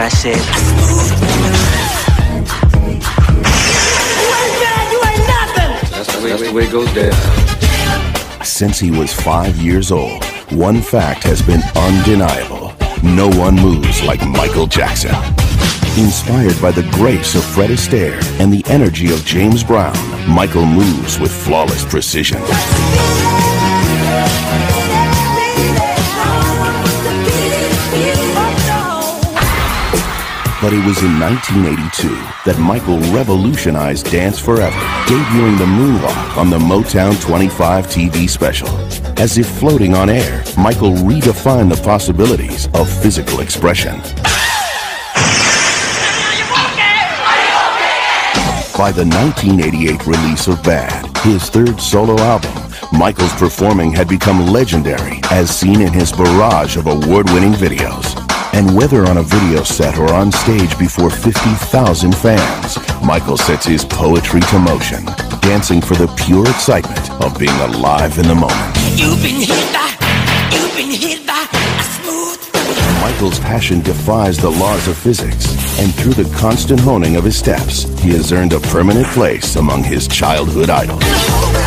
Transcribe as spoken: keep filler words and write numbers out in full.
said. That's the way, that's the way it goes down. Since he was five years old, one fact has been undeniable. No one moves like Michael Jackson. Inspired by the grace of Fred Astaire and the energy of James Brown, Michael moves with flawless precision. But it was in nineteen eighty-two that Michael revolutionized Dance Forever, debuting the moonwalk on the Motown twenty-five T V special. As if floating on air, Michael redefined the possibilities of physical expression. By the nineteen eighty-eight release of Bad, his third solo album, Michael's performing had become legendary, as seen in his barrage of award-winning videos. And whether on a video set or on stage before fifty thousand fans, Michael sets his poetry to motion, dancing for the pure excitement of being alive in the moment. You've been hit by, you've been hit by a smooth. Michael's passion defies the laws of physics, and through the constant honing of his steps, he has earned a permanent place among his childhood idols.